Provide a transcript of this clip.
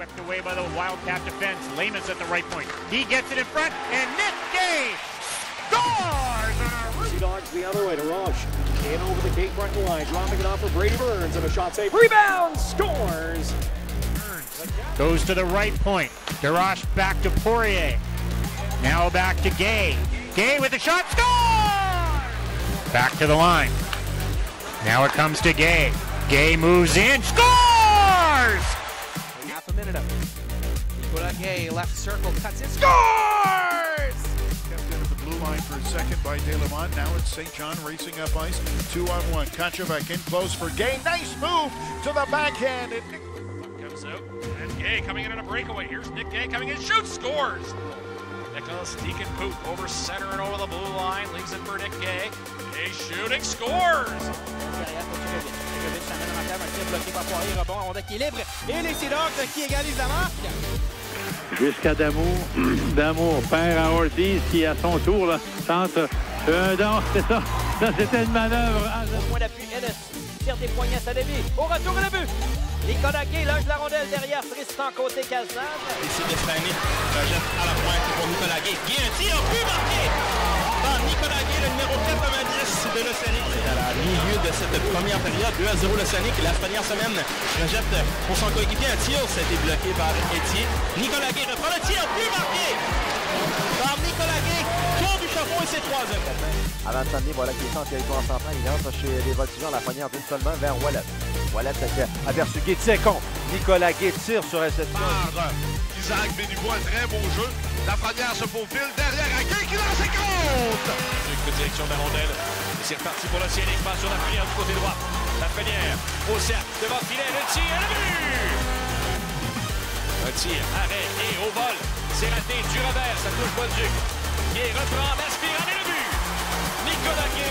Swept away by the Wildcat defense. Lamas at the right point. He gets it in front, and Nick Gay scores! Sea Dogs the other way to Rush. In over the Cape Breton line, dropping it off for Brady Burns, and a shot save. Rebound, scores! Goes to the right point. Darash back to Poirier. Now back to Gay. Gay with a shot, scores! Back to the line. Now it comes to Gay. Gay moves in, scores! Half a minute of it. Nicolas Gay, left circle, cuts in, scores! Kept into the blue line for a second by DeLamont. Now it's St. John racing up ice. 2-on-1. Kochevac in close for Gay. Nice move to the backhand. And comes out. And Gay coming in on a breakaway. Here's Nick Gay coming in, shoots, scores! Nicholas Deacon Poop over center and over the blue line. Leaves it for Nick Gay. Gay shooting, scores! Et les Sea Dogs qui égalisent la marque. Jusqu'à Damour perd à Ortiz qui à son tour là, centre un don, c'est ça. Ça c'était une manœuvre. Au point d'appui, Ennis tire des poignets à demi. Au retour le but. Nicolas Gay loge la rondelle derrière Tristan côté Kazan. Ici Destiny rejette à la pointe pour Nicolas Gay. Gay un tir plus marqué par Nicolas Gay, le numéro 90 de l'Océanique. À la milieu de cette première période, 2-0 l'Océanique. La première semaine rejette pour son coéquipier un tir. Ça a été bloqué par Etier. Nicolas Gay reprend le tir plus marqué par Nicolas Gay. Tour du chapeau et c'est 3-0. Avant de s'amener, voilà qui est en territoire central. Il entre chez les Voltigeurs, la poignée en d'une seulement vers Wallet. Wallet aperçu Gay tire contre. Nicolas Gay tire sur réception. Isaac Bénibois, très beau jeu. Lafrenière se faufile derrière à Gay qui lance et compte! Une direction de la rondelle. Et c'est reparti pour l'Océanique. Passe sur Lafrenière du côté droit. Lafrenière au cercle devant le filet. Le tir et le but! Un tir, arrêt et au vol. C'est raté du revers. Ça touche Bolduc. Gay reprend, Maspirane et le but! Nicolas Gay